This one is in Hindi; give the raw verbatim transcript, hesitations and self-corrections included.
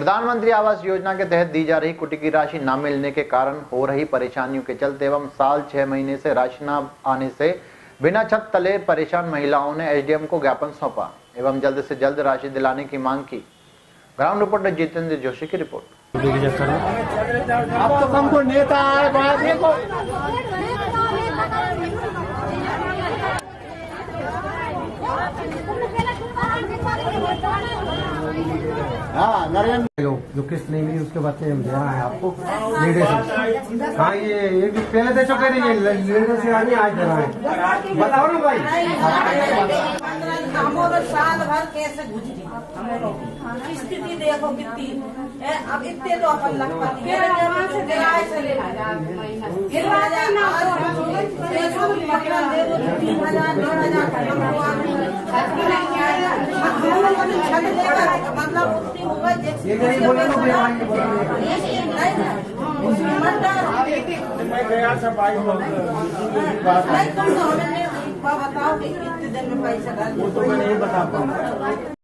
प्रधानमंत्री आवास योजना के तहत दी जा रही कुटी की राशि न मिलने के कारण हो रही परेशानियों के चलते एवं साल छह महीने से राशि न आने से बिना छत तले परेशान महिलाओं ने एसडीएम को ज्ञापन सौंपा एवं जल्द से जल्द राशि दिलाने की मांग की। ग्राउंड रिपोर्टर जितेंद्र जोशी की रिपोर्ट। अब तो हमको नेता है हाँ नरेंद्र जो किस्त नहीं मिली उसके बाद से दे रहा है आपको लीडर। हाँ ये ये भी पहले दे चुके नहीं, ये लीडर से आगे आज दे रहा है। बताओ ना भाई हमारे साल भर कैसे गुजरी स्थिति देखो कितनी। अब इतने तो अपन लग पाती है से किराए से ले किराया तीन हजार डेढ़ हजार मतलब उतनी होगा बताओ कि कितने दिन में पैसा डाल। वो तो मैं नहीं बता पाऊंगा।